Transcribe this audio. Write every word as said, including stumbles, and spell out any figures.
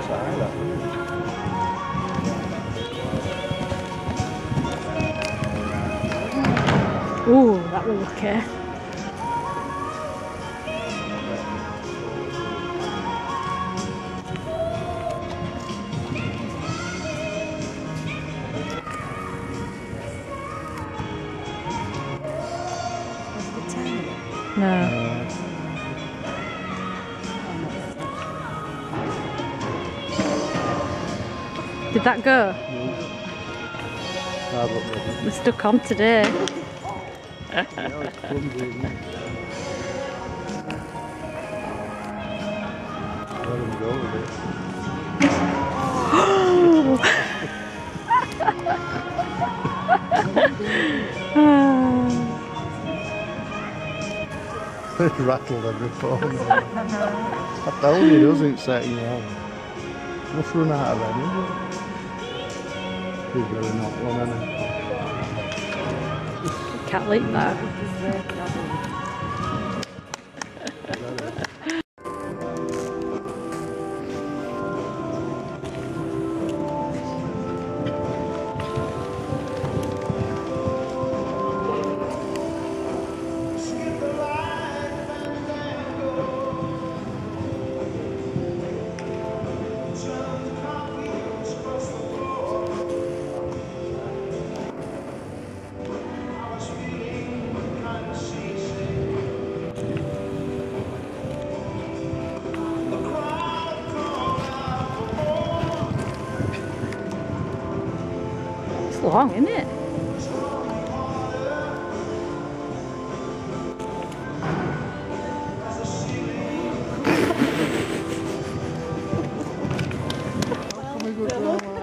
Ooh, that will look okay. No. Did that go? No. We're stuck on today. Rattled every phone. I told you, doesn't set you on. Must run out of energy. He's really not one, isn't Can't leave that. It's long, isn't it? it?